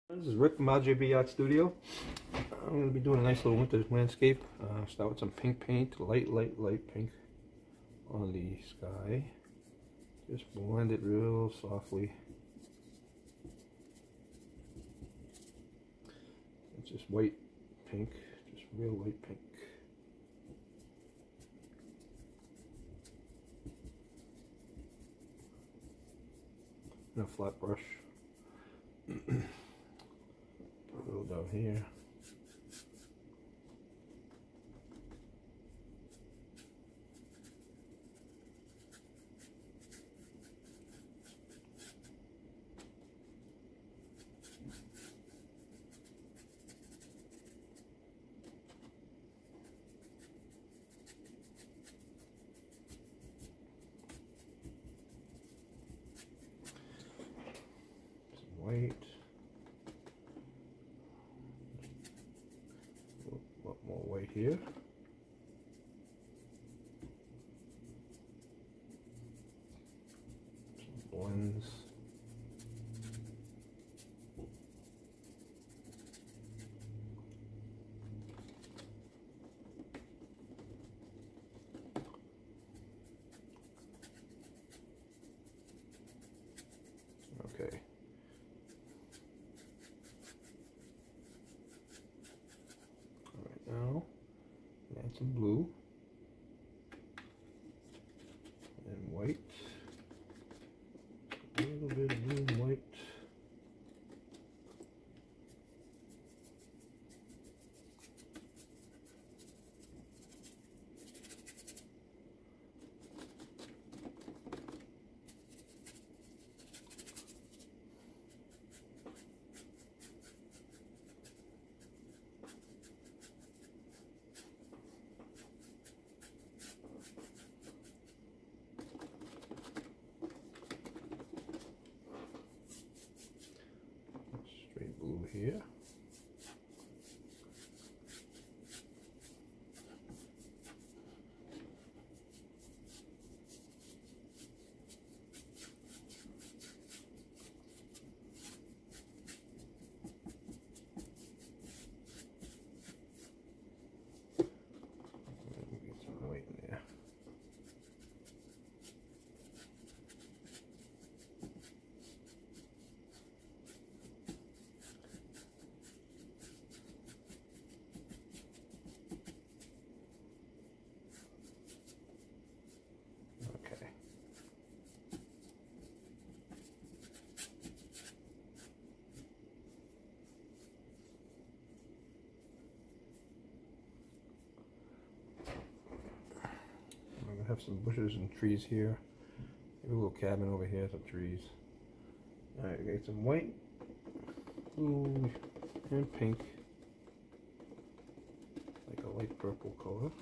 This is Rick from RJB Art Studio. I'm going to be doing a nice little winter landscape. Start with some pink paint, light pink on the sky. Just blend it real softly. It's just white pink, just real light pink. And a flat brush. Put a little down here. Some white. A lot more white here. Some blends. Okay. Now, add some blue and white, a little bit of blue and white. Blue here. Get some white in there. Have some bushes and trees here. Maybe a little cabin over here, some trees. Alright, we got some white, blue, and pink. Like a light purple color.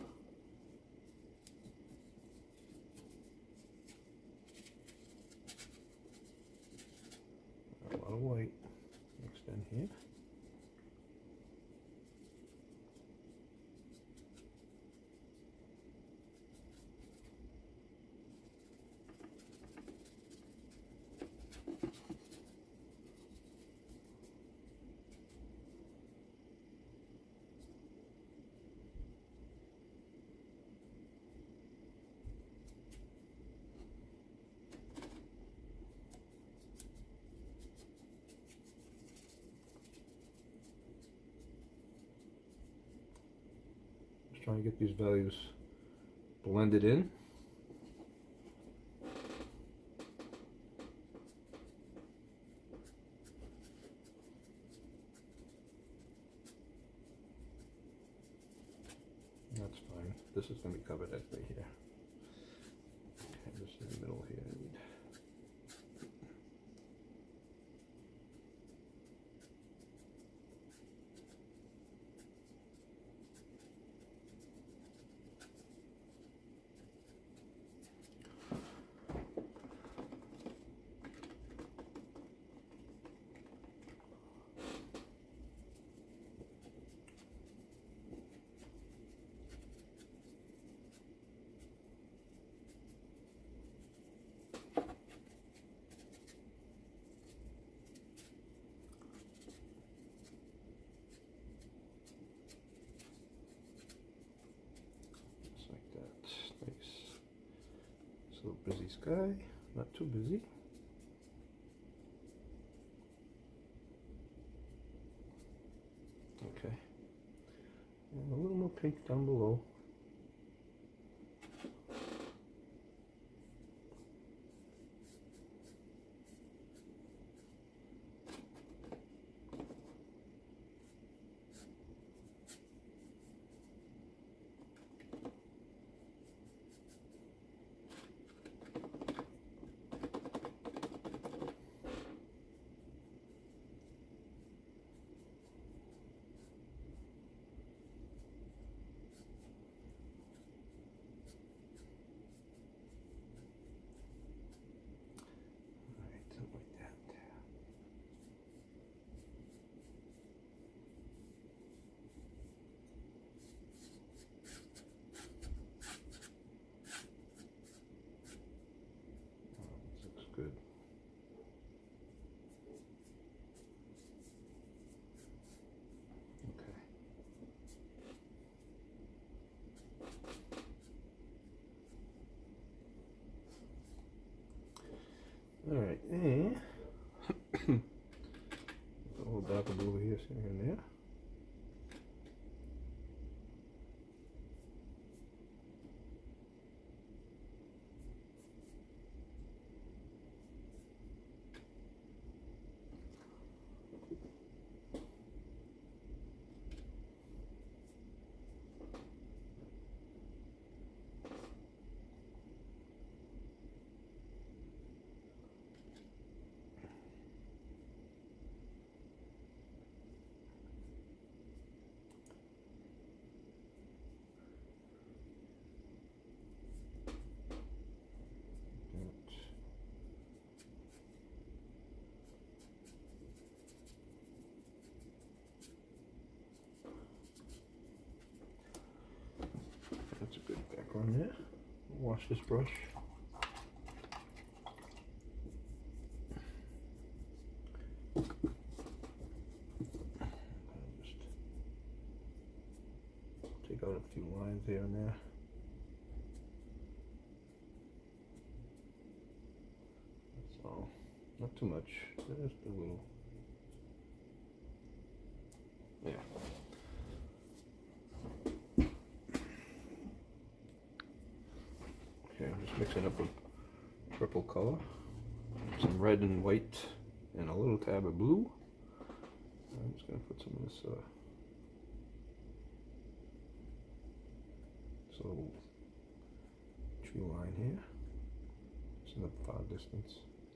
A lot of white mixed in here. Trying to get these values blended in. That's fine. This is going to be covered right here. Okay, just in the middle here. busy sky, not too busy. Okay, and a little more pink down below. Good. Okay. All right, and a little darker blue here and there. That's a good background there. Wash this brush. Just take out a few lines here and there. That's all. Not too much. Just a little. Yeah. Okay, I'm just mixing up a purple color, some red and white, and a little tab of blue. I'm just going to put some of this little tree line here. It's in the far distance.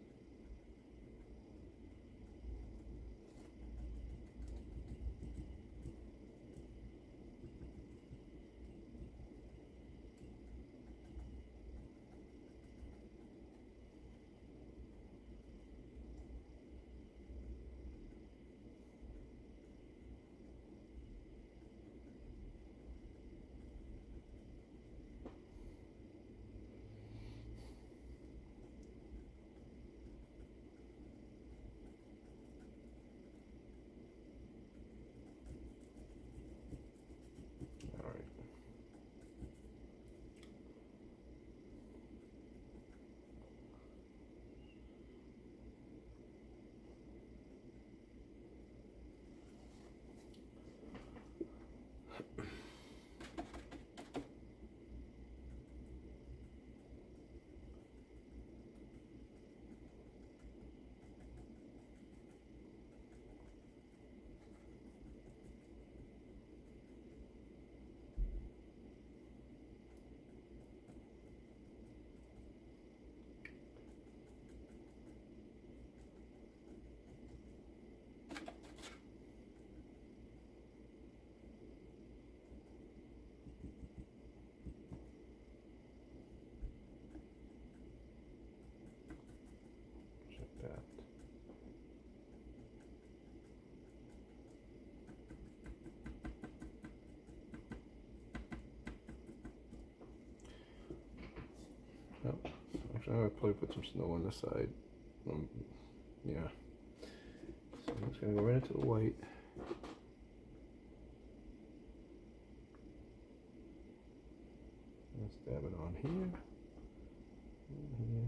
Yep. Actually, I'll probably put some snow on the side. Yeah. So I'm just going to go right into the white. Let's dab it on here. here.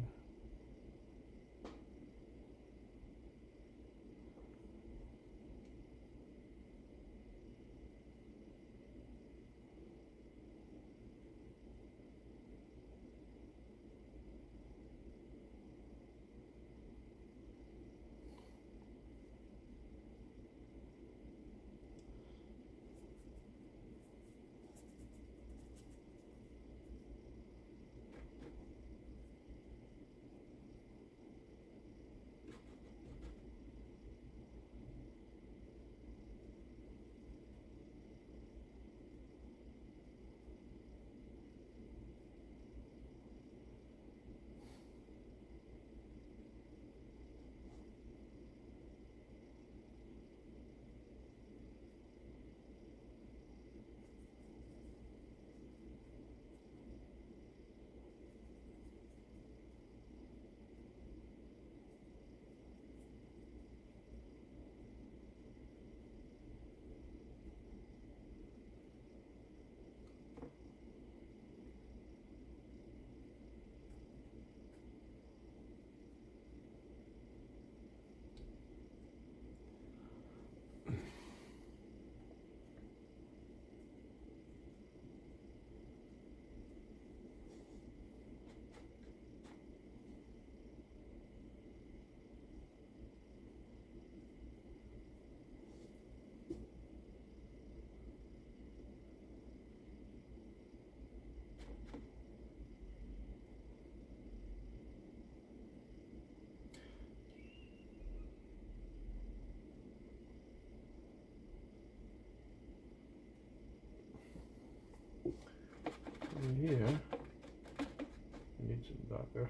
In here, I need some darker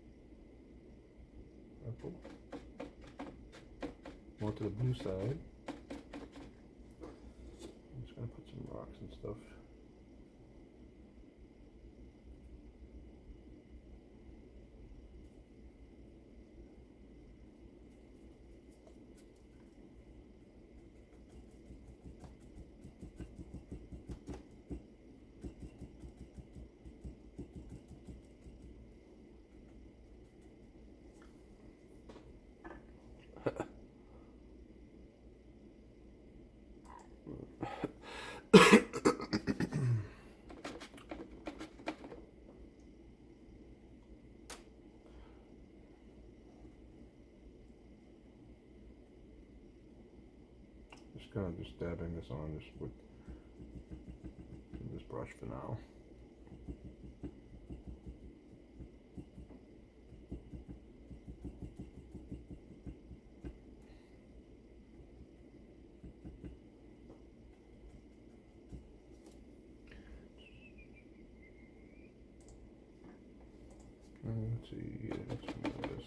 purple. More to the blue side. I'm just going to put some rocks and stuff. Kind of just dabbing this on this with this brush for now. Let's see, let's move this.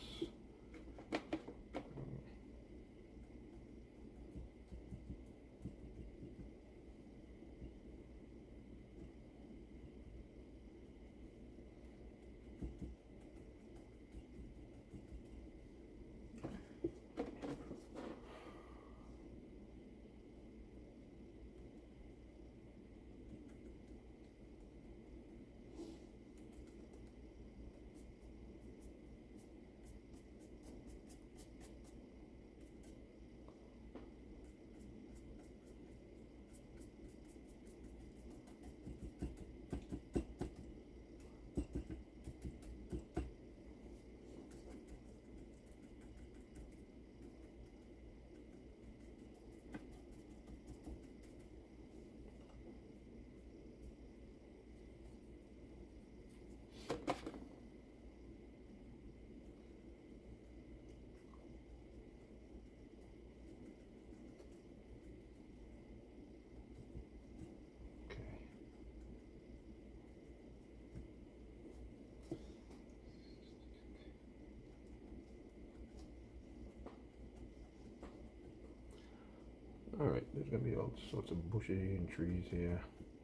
Alright, there's going to be all sorts of bushes and trees here.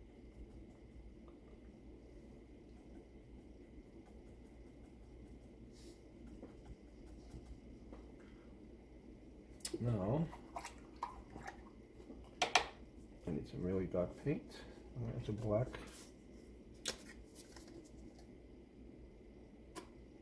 Now, I need some really dark paint. I'm going to black.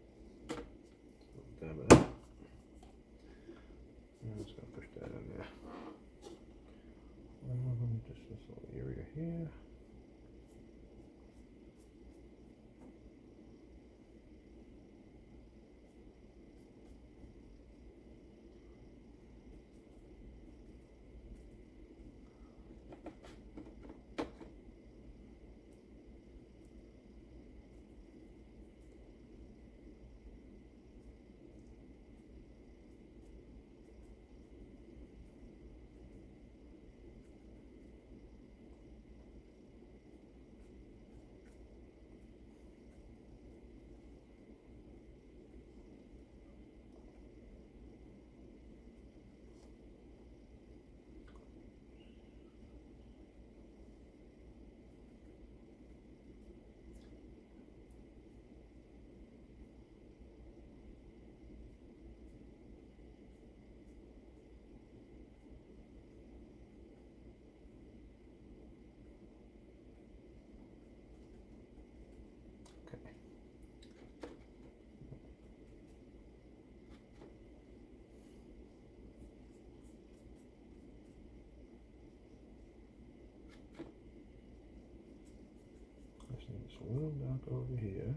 little dark over here.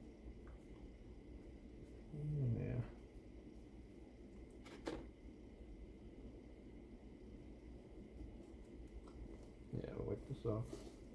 And there. Yeah, we'll wipe this off.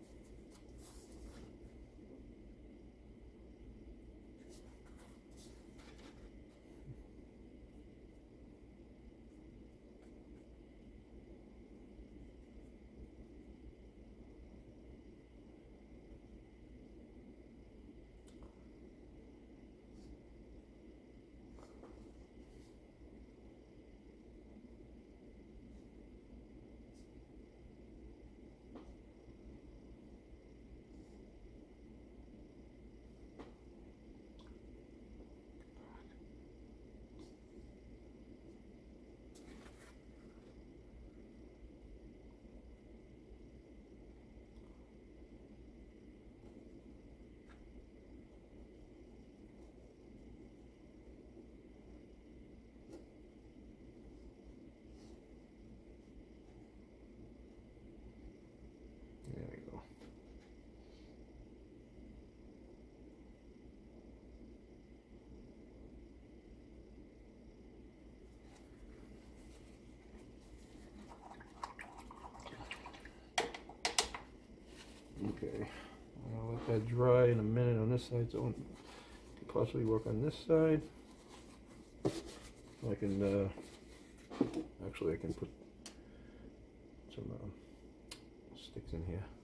There we go. Okay, I'll let that dry in a minute on this side, so I can possibly work on this side. I can, actually I can put some sticks in here.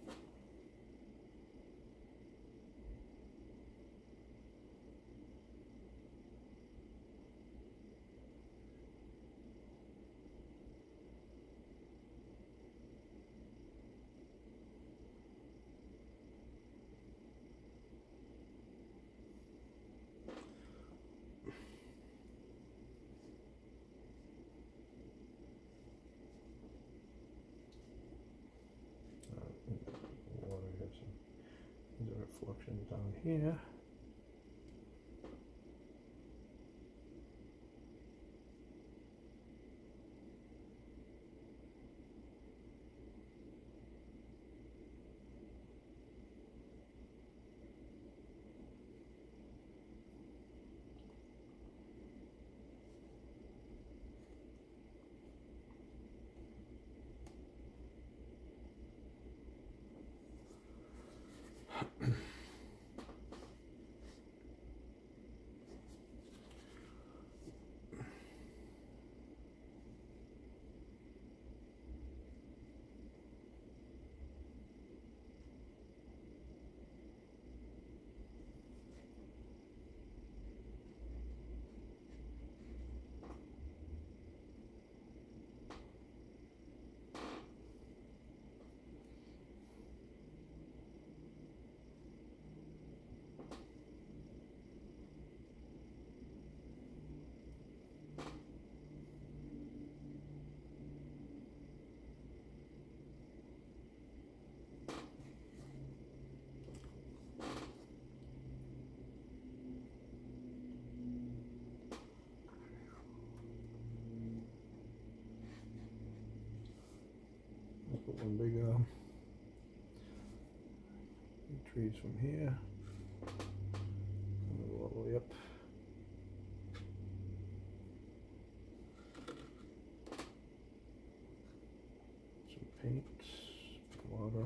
Water here, so these are reflections down here. Put one big trees from here. And go all the way up. Some paint, water.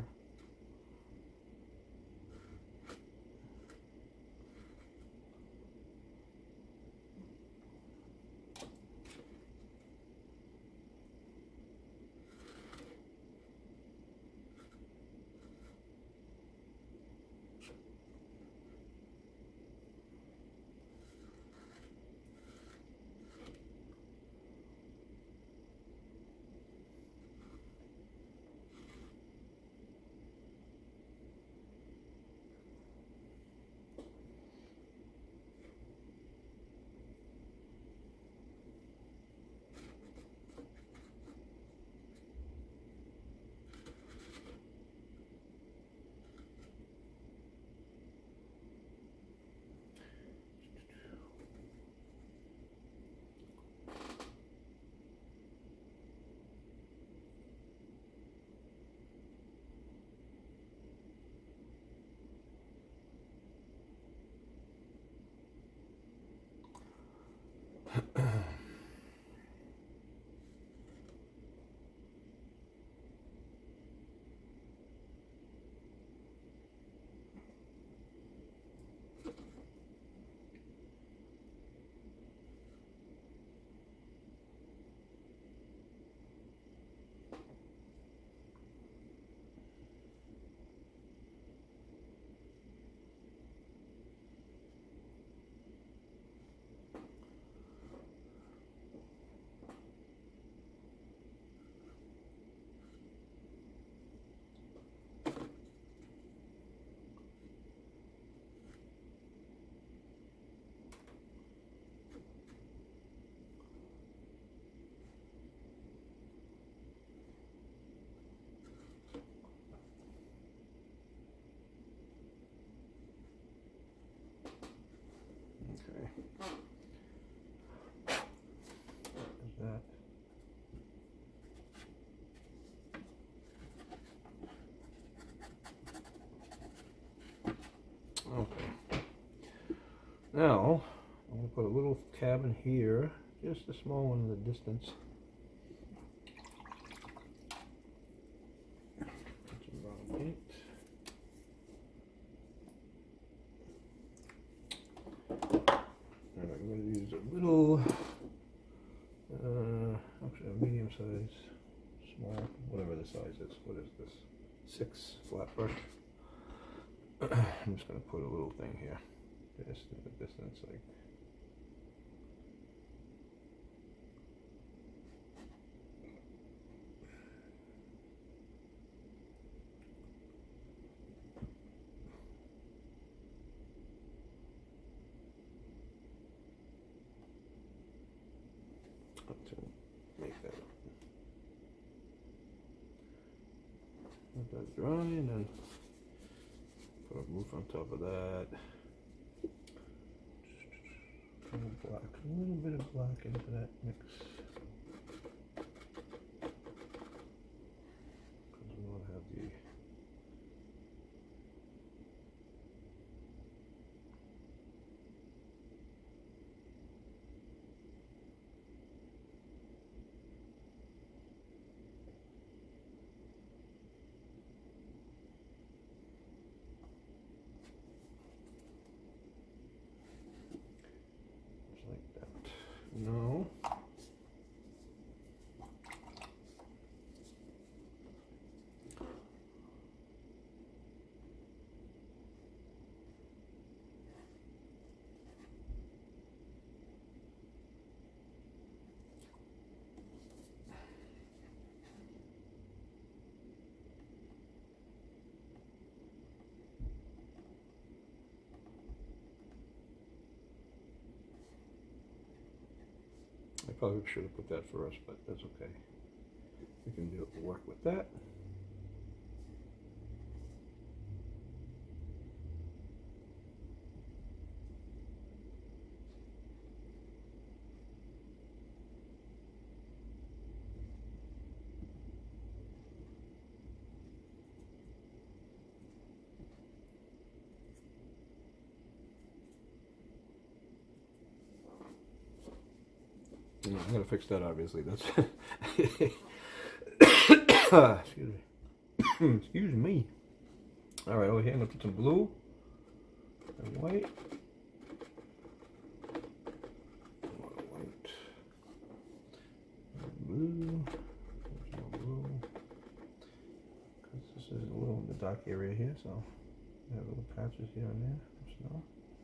That. Okay. Now I'm going to put a little cabin here, just a small one in the distance. Put some brown paint. And I'm going to use a little, actually a medium size, small, whatever the size is. What is this? 6 flat brush. I'm just going to put a little thing here, just in the distance, like. To make that. Let that dry and then put a roof on top of that. A little bit of black into that mix. Because we want to have the like that. No. I probably should have put that first, but that's okay. We can work with that. I'm gonna fix that, obviously. That's excuse me. Excuse me. All right, over here I'm gonna put some blue and white. White. Blue. There's no blue. Because this is a little in the dark area here, so I have little patches here and there of snow.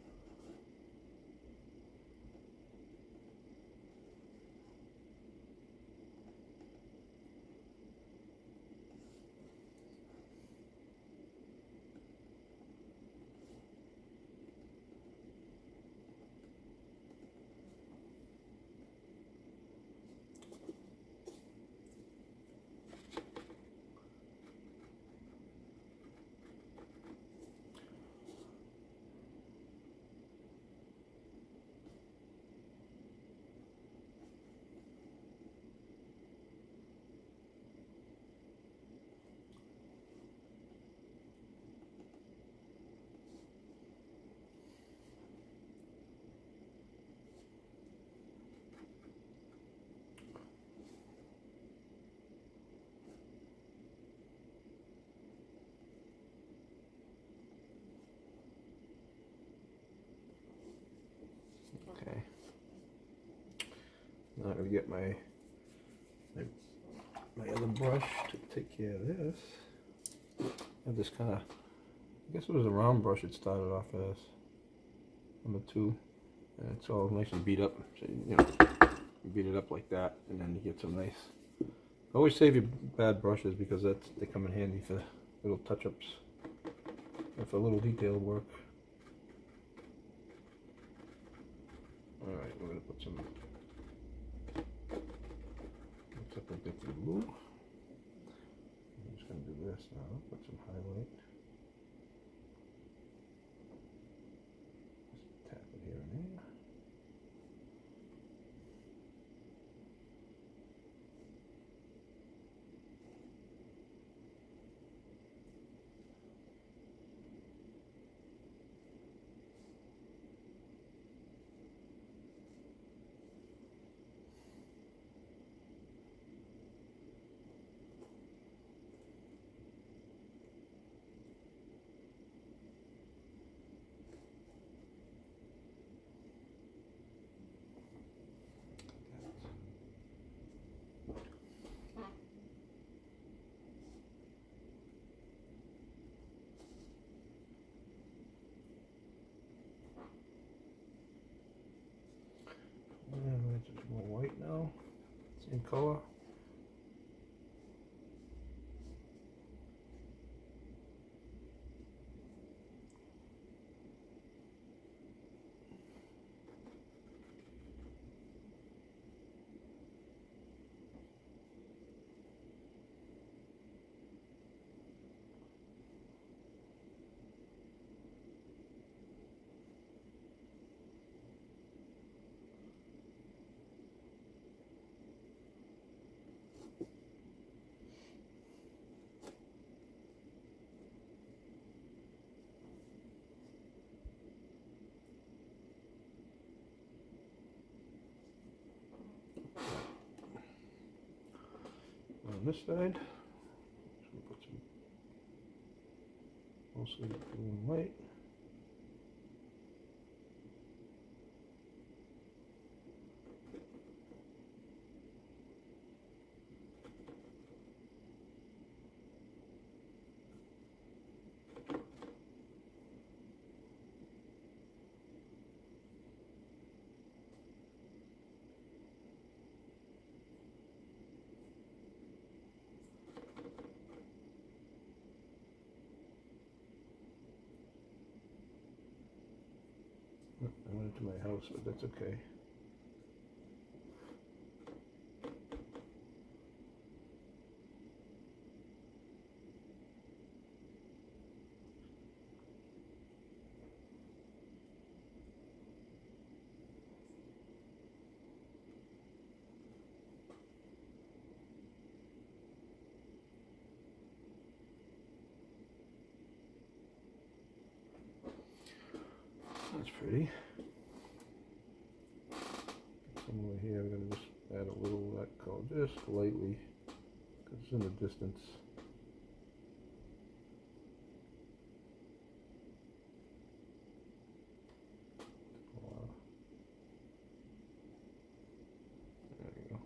Okay. Now I'm going to get my other brush to take care of this. I have this kind of, I guess it was a round brush it started off as, number 2. And it's all nice and beat up. So, you know, you beat it up like that, and then you get some nice. Always save your bad brushes because they come in handy for little touch-ups and for little detail work. Alright, we're going to put some, let's up a bit of blue. I'm just going to do this now, put some highlight. Just tap it here and there. in color. On this side, just gonna put some mostly blue and white. I went into my house, but that's okay. That's pretty. Some over here, I'm going to just add a little of that color, just lightly, because it's in the distance. There you go.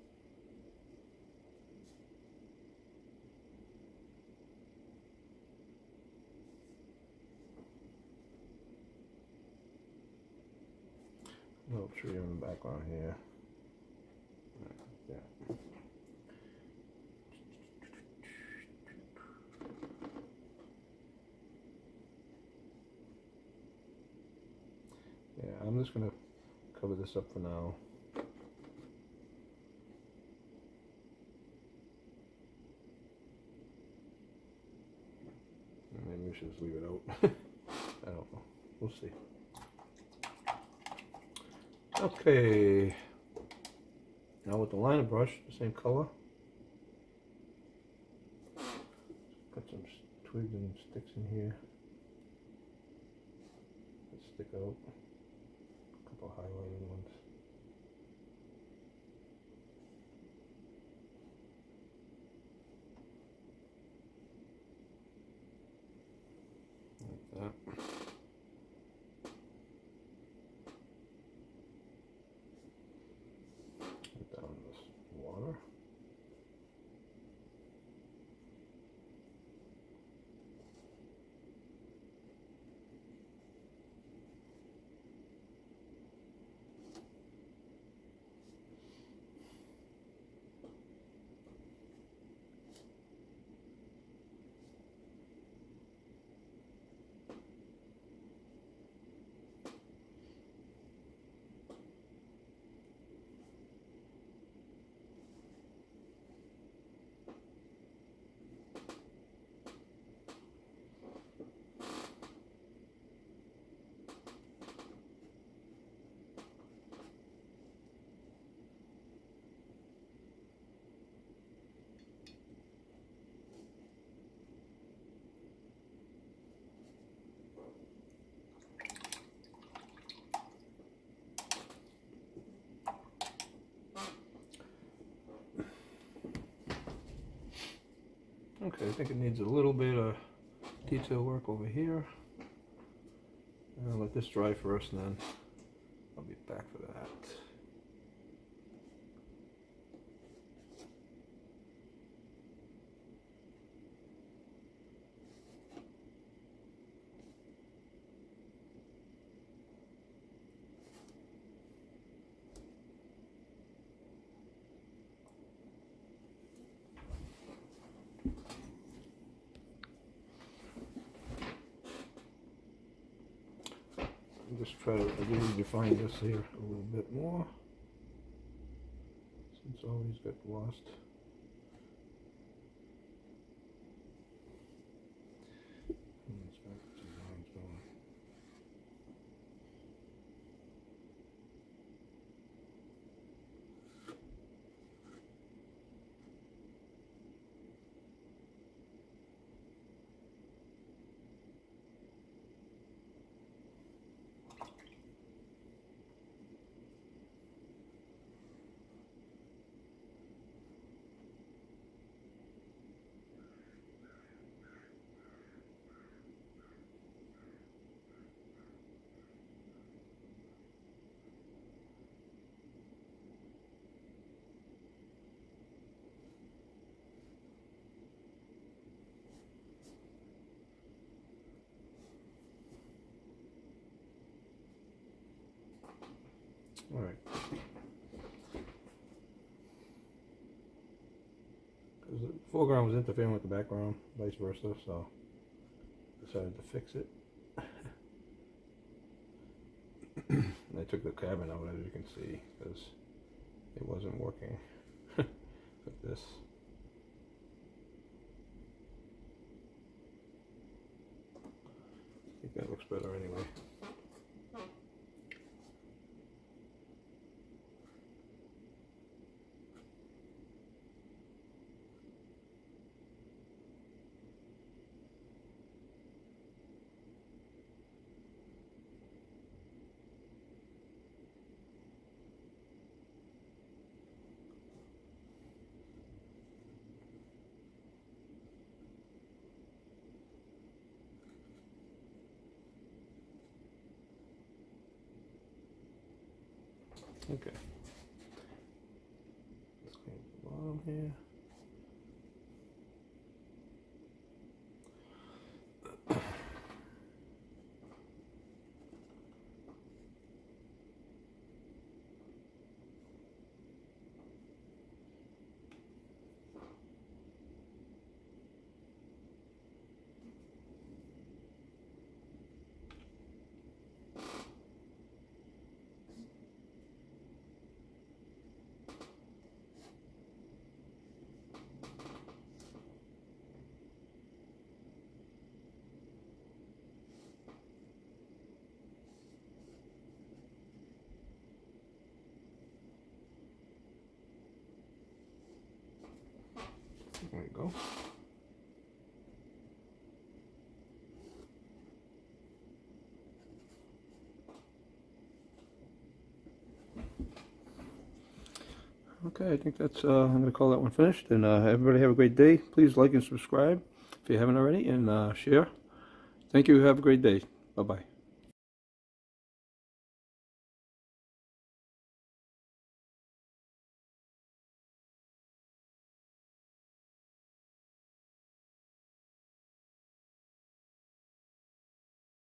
Little tree in the background here. Like that. Yeah, I'm just gonna cover this up for now. Maybe we should just leave it out. I don't know. We'll see. Okay, now with the liner brush, the same color, put some twigs and sticks in here that stick out, a couple highlighted ones. Like that. Down this water. Okay, I think it needs a little bit of detail work over here. I'll let this dry first and then I'll be back for that. just try to really define this here a little bit more, since all these got lost. Let's get some lines going. All right. Because the foreground was interfering with the background, vice versa, so I decided to fix it. I took the cabin out, as you can see, because it wasn't working with this. I think that looks better anyway. Okay. Let's go to the bottom here. There you go. Okay, I think that's, I'm going to call that one finished. And everybody have a great day. Please like and subscribe if you haven't already, and share. Thank you. Have a great day. Bye-bye.